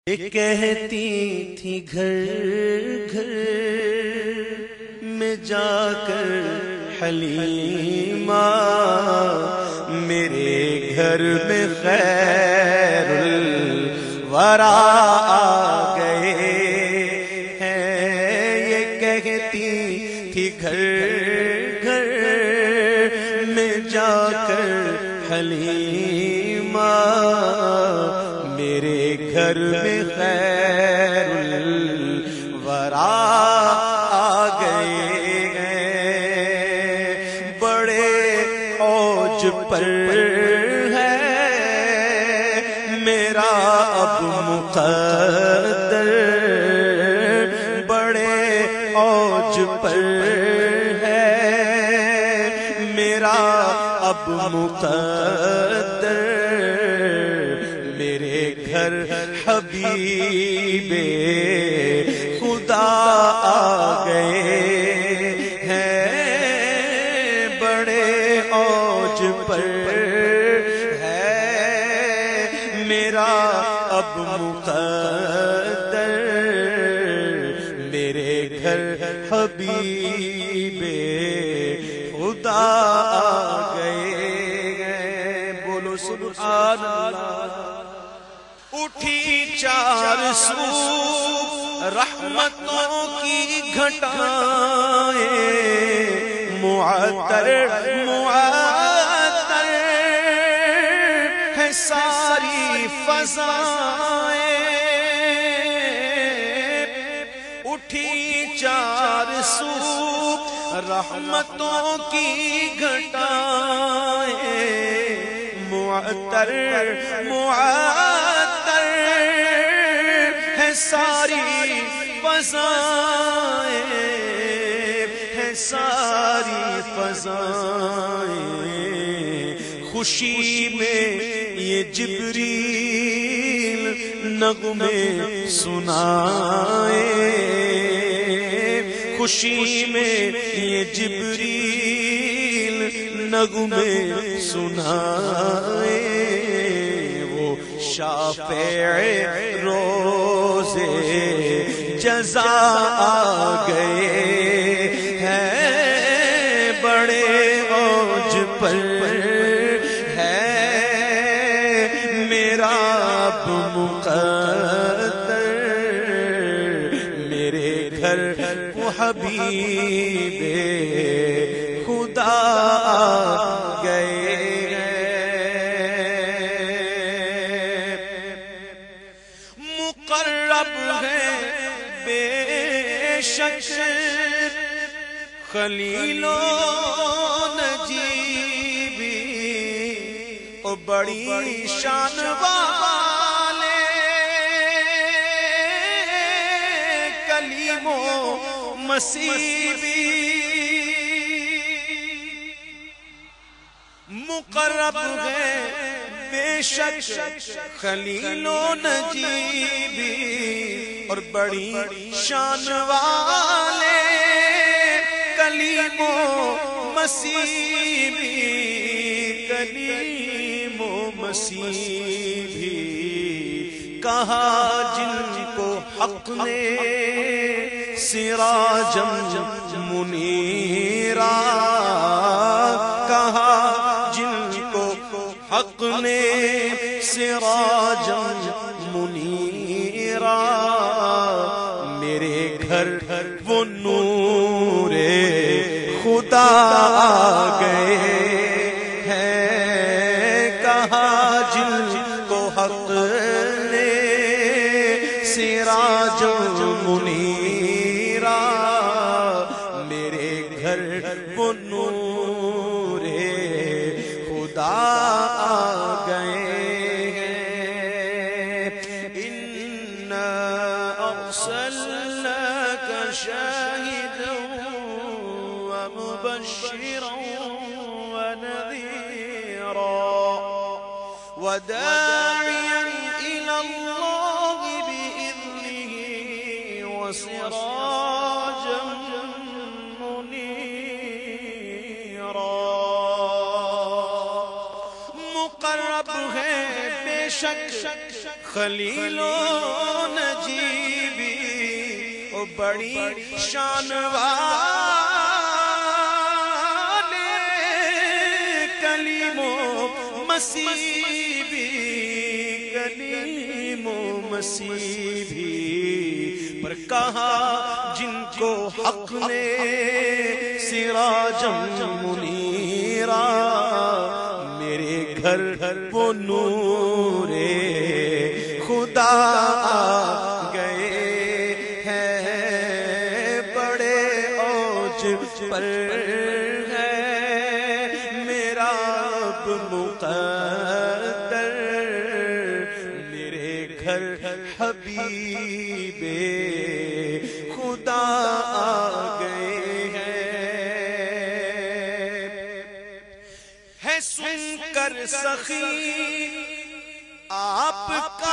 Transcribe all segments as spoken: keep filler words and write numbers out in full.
کہتی تھی گھر گھر میں جا کر حلیمہ میرے گھر میں خیر الورا آ گئے ہیں. یہ کہتی تھی گھر گھر میں جا کر حلیمہ میرے گھر میں خیر الورا آ گئے ہیں. بڑے اوج پر ہے میرا اب مقدر، بڑے اوج پر ہے میرا اب مقدر. میرے گھر حبیب خدا آ گئے ہیں. بڑے اوج پر ہے میرا اب مقدر. میرے گھر حبیب خدا آ گئے ہیں. بولو سبحان اللہ. اٹھی چار سو رحمتوں کی گھٹائیں، معطر معطر ہے ساری فضائیں. اٹھی چار سو رحمتوں کی گھٹائیں، معطر معطر ہے ساری فضائیں، ہے ساری فضائیں. خوشی میں یہ جبریل نغمے سنائے، خوشی میں یہ جبریل نغمے سنائے. وہ شافع روزے جزا آ گئے ہیں. بڑے اوج پر ہے میرا اب مقدر. میرے گھر وہ حبیب خدا آ گئے ہیں. مقرب ہے بے شک خلیل و نجیبی، او بڑی شان والے کلیم و مسیح بھی. مقرب ہے بے شک خلیل و نجیبی، اور بڑی شان والے کلیم و مسیح بھی. کلیم و مسیح بھی کہا جن کو حق نے سراجم منیرا، کہا جن کو حق نے سراجم منیرا. میرے گھر وہ نور خدا آ گئے ہیں. کہا جن کو حق نے سراجم منیرا. میرے گھر وہ نور خدا آ گئے ہیں. اِنَّا أَرْسَلْنَاكَ شَاهِدًا وَمُبَشِّرًا وَنَذِيرًا وَدَاعِيًا إِلَى اللَّهِ بِإِذْنِهِ وَسِرَاجًا مُنِيرًا. مقرب ہے بے شک خلیل و بڑی شان والے کلیم و مسیح بھی، کلیم و مسیح بھی، پر کہا جن کو حق نے سراجا منیرا، میرے گھر وہ نور خدا آ گئے ہیں، بڑے اوج پر ہے میرا رب مقدر، میرے گھر حبیب خدا آ گئے ہیں۔ ہے سن کر سخی آپ کا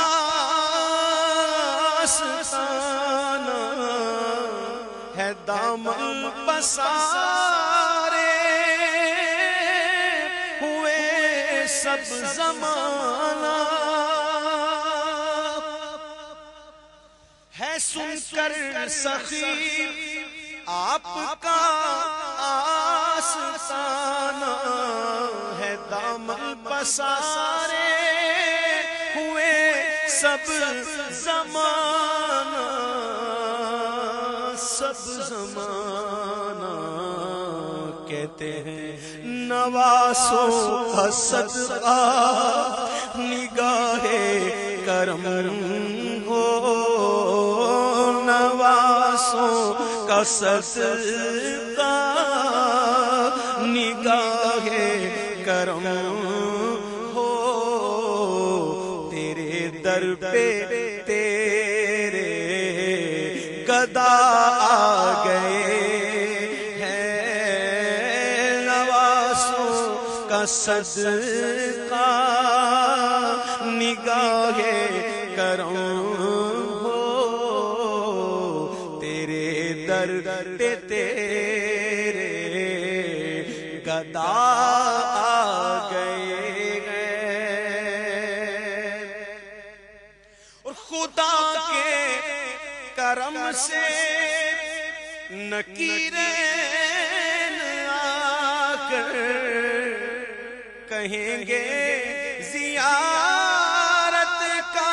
آستانہ، ہے دامن پسارے ہوئے سب زمانہ، ہے سن کر سخی آپ کا آستانہ، ہے دامن پسارے ہوئے سب زمانہ، سب زمانہ، کہتے ہیں نواسوں کا صدقہ نگاہ کرم ہو، نواسوں کا صدقہ نگاہ کرم ہو، تیرے در پہ تیرے گدا آ گئے ہیں، نواسوں کا صدقہ نگاہ کرم ہو، تیرے در پہ تیرے گدا آ گئے ہیں، اور خدا کے کرم سے نکیرین آ کر کہیں گے زیارت کا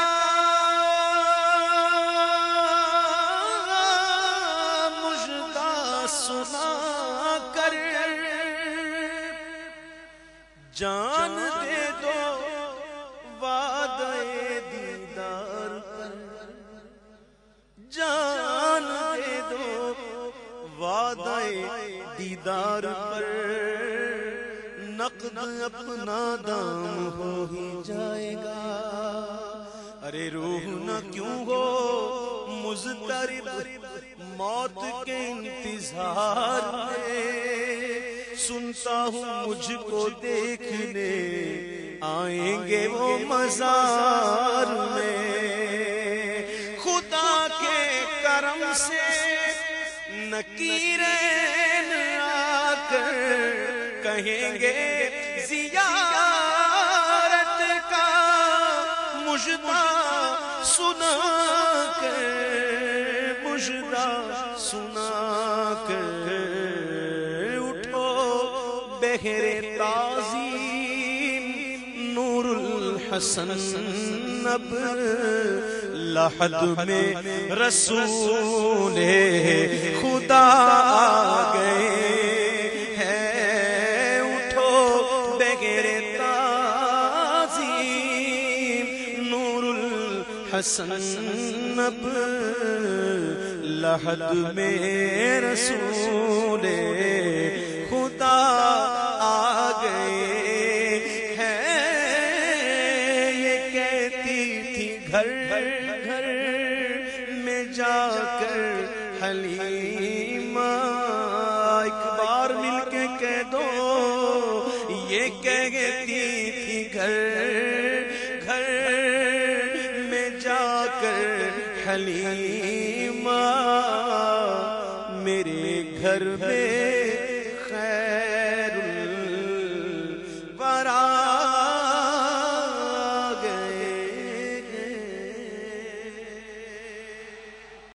مژدہ سنا کر، جان دے دو وعدے دیدار پر، جان دے دو وعدے دیدار پر، نقد اپنا دام ہو ہی جائے گا، ارے روح نہ کیوں ہو مضطرب موت کے انتظار میں، سنتا ہوں مجھ کو دیکھنے آئیں گے وہ مزار میں، خدا کے کرم سے نکیرین آ کر کہیں گے زیارت کا مژدہ سنا کر، مژدہ سنا کر، اٹھو بہر تعظیم نور الحسن اب لحد میں رسول خدا آ گئے ہیں، اٹھو بغیر تعظیم نور الحسن اب لحد میں رسول خدا آ گئے ہیں، یہ کہتی تھی گھر گھر میں جا کر حلیمہ، ایک بار مل کے کہہ دو، یہ کہتی تھی گھر گھر میں جا کر حلیمہ، میرے گھر میں خیر